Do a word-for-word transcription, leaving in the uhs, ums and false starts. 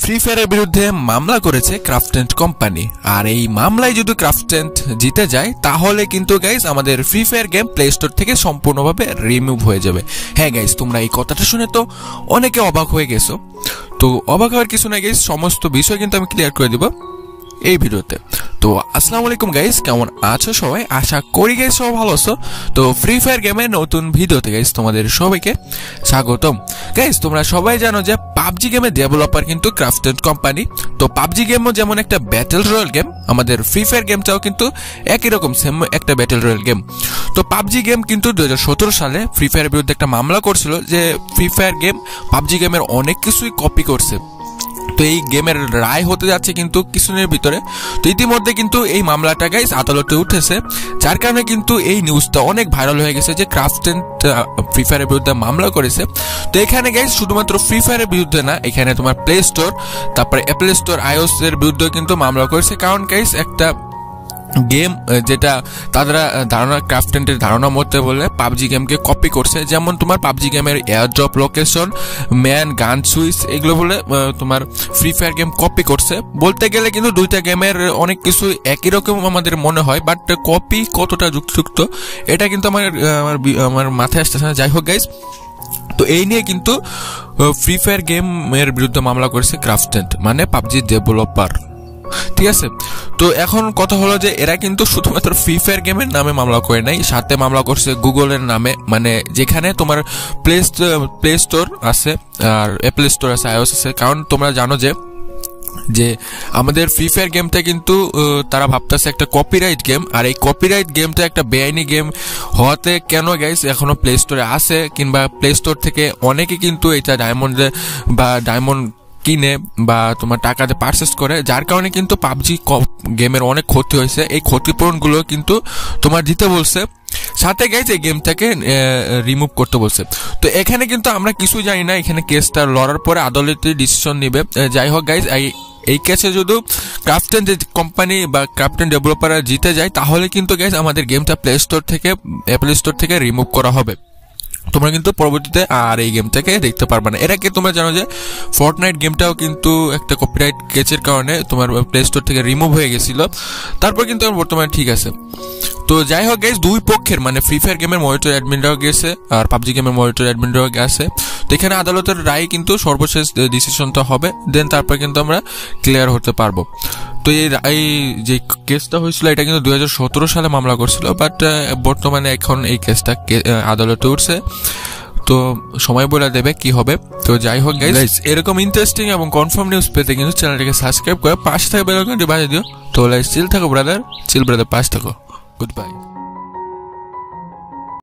Free ফায়ারের বিরুদ্ধে মামলা করেছে ক্রাফটেন্ট কোম্পানি। আর এই মামলায় যদি ক্রাফটেন্ট জিতে যায় তাহলে কিন্তু গাইস আমাদের free fire game play store থেকে সম্পূর্ণভাবে রিমুভ হয়ে যাবে। হ্যাঁ গাইস, তোমরা এই কথাটা শুনে তো অনেকে অবাক হয়ে গেছো। তো অবাক হওয়ার কিছু না গাইস, সমস্ত বিষয় কিন্তু আমি ক্লিয়ার করে দিব এই ভিডিওতে। তো আসসালামু আলাইকুম গাইস, কেমন আছো সবাই? আশা করি গাইস সবাই ভালো আছো। তো ফ্রি ফায়ার গেমের নতুন ভিডিওতে গাইস তোমাদের সবাইকে স্বাগতম। গাইস তোমরা সবাই জানো যে পাবজি গেমের ডেভেলপার কিন্তু ক্রাফটেন্ট কোম্পানি। তো পাবজি গেমও যেমন একটা ব্যাটেল রয়্যাল গেম, আমাদের ফ্রি ফায়ার গেমটাও কিন্তু একই রকম সেম একটা ব্যাটেল রয়্যাল গেম। তো পাবজি গেম কিন্তু দুই হাজার সতেরো সালে ফ্রি ফায়ারের বিরুদ্ধে একটা মামলা করছিল যে ফ্রি ফায়ার গেম পাবজি গেমের অনেক কিছুই কপি করছে। তো এই গেমের রায় হতে যাচ্ছে কিন্তু কিছুদিনের ভিতরে। তো ইতিমধ্যে কিন্তু এই মামলাটা গাইস আদালতে উঠেছে, যার কারণে কিন্তু এই নিউজটা অনেক ভাইরাল হয়ে গেছে যে ক্রাফটেন্ট ফ্রি ফায়ারের বিরুদ্ধে মামলা করেছে। তো এখানে গাইস শুধুমাত্র ফ্রি ফায়ারের বিরুদ্ধে না, এখানে তোমার প্লে স্টোর, তারপরে অ্যাপল স্টোর, আইওএস এর বিরুদ্ধে কিন্তু মামলা করেছে। কারণ গাইস একটা গেম যেটা তারা ধারণা ক্রাফটেন্টের ধারণা মতে বলে পাবজি গেমকে কপি করছে, যেমন তোমার পাবজি গেমের air drop location, man, gun switch, এগুলো বলে তোমার ফ্রি ফায়ার গেম কপি করছে। বলতে গেলে কিন্তু দুইটা গেমের অনেক কিছু একই রকম আমাদের মনে হয়, বাট কপি কতটা যুক্তিযুক্ত এটা কিন্তু আমার আমার আমার মাথায় আসতেছে না। যাই হোক গাইস, তো এই নিয়ে কিন্তু ফ্রি ফায়ার গেমের বিরুদ্ধে মামলা করেছে ক্রাফটেন্ট, মানে পাবজি ডেভেলপার। ঠিক আছে, তো এখন কথা হলো যে এরা কিন্তু শুধুমাত্র ফ্রি ফায়ার গেমের নামে মামলা করে নাই, সাথে মামলা করছে গুগলের নামে, মানে যেখানে তোমার প্লে প্লে স্টোর আছে আর অ্যাপল স্টোর আছে, আইওএস আছে। কারণ তোমরা জানো যে যে আমাদের ফ্রি ফায়ার গেমটা কিন্তু তারা ভাবতেছে একটা কপিরাইট গেম, আর এই কপিরাইট গেমটা একটা বেআইনি গেম হওয়াতে কেন গাইস এখনো প্লে স্টোরে আছে, কিংবা প্লে স্টোর থেকে অনেকে কিন্তু এটা ডায়মন্ড বা ডায়মন্ড কিনে বা তোমার টাকাতে পারচেস করে, যার কারণে কিন্তু পাবজি গেমের অনেক ক্ষতি হয়েছে। এই ক্ষতিপূরণগুলো কিন্তু তোমার দিতে বলছে, সাথে গাইস এই গেমটাকে রিমুভ করতে বলছে। তো এখানে কিন্তু আমরা কিছু জানি না, এখানে কেসটা লড়ার পরে আদালতে ডিসিশন নেবে। যাই হোক গাইস, এই কেসে যদি ক্রাফটেন্ট কোম্পানি বা ক্রাফটেন্ট ডেভেলপাররা জিতে যায় তাহলে কিন্তু গাইস আমাদের গেমটা প্লে স্টোর থেকে অ্যাপল স্টোর থেকে রিমুভ করা হবে। তোমরা কিন্তু পরবর্তীতে আর এই গেমটাকে দেখতে পারবে না। এর আগে তোমরা জানো যে ফর্টনাইট গেমটাও কিন্তু একটা কপিরাইট কেসের কারণে তোমার প্লে স্টোর থেকে রিমুভ হয়ে গেছিল, তারপর কিন্তু বর্তমানে ঠিক আছে। তো যাই হোক গাইস, দুই পক্ষের মানে ফ্রি ফায়ার গেমের মনিটর অ্যাডমিনরাও গেছে আর পাবজি গেমের মনিটর অ্যাডমিনরাও গেছে। তো এখানে আদালতের রায় কিন্তু সর্বশেষ ডিসিশনটা হবে, দেন তারপর কিন্তু আমরা ক্লিয়ার হতে পারবো। তো এই যে কেসটা হয়েছিল এটা কিন্তু দুই হাজার সতেরো সালে মামলা করছিল, বাট বর্তমানে এখন এই কেসটা আদালতে উঠছে। তো সময় বলে দেবে কি হবে। তো যাই হোক গাইস, এরকম ইন্টারেস্টিং এবং কনফার্ম নিউজ পেতে কিন্তু চ্যানেলটাকে সাবস্ক্রাইব করে পাশে থাকা বেল আইকনটি বাজিয়ে দিও। তো লাইক চিল থাকো ব্রাদার, চিল ব্রাদার, পাশে থাকো। Good by.